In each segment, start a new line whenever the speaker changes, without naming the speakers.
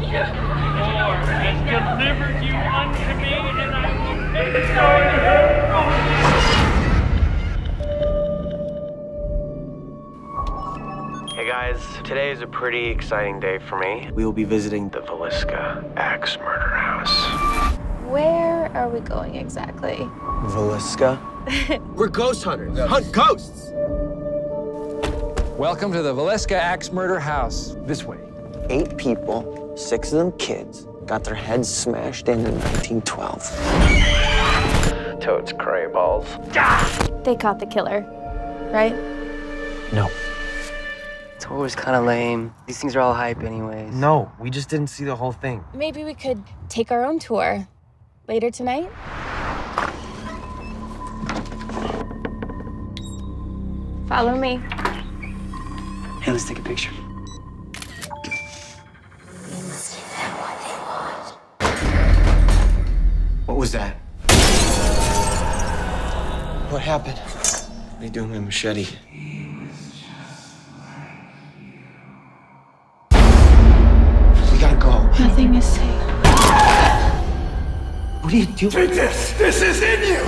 Yes, Lord has delivered you unto me, and I will take your hand.
Hey guys, today is a pretty exciting day for me. We will be visiting the Villisca Axe Murder House.
Where are we going exactly?
Villisca?
We're ghost hunters. Hunt ghosts.
Welcome to the Villisca Axe Murder House. This way.
8 people, 6 of them kids, got their heads smashed in 1912. Totes cray balls.
They caught the killer, right?
No.
Tour was kind of lame. These things are all hype anyways.
No, we just didn't see the whole thing.
Maybe we could take our own tour later tonight? Follow me.
Hey, let's take a picture.
What was that?
What happened? What are you doing with machete?
We gotta go.
Nothing is safe.
What are you doing?
Take this! This is in you!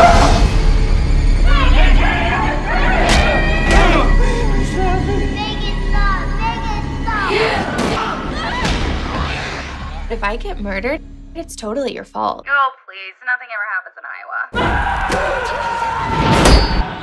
If I get murdered, it's totally your fault.
Oh, please. Nothing ever happens in Iowa.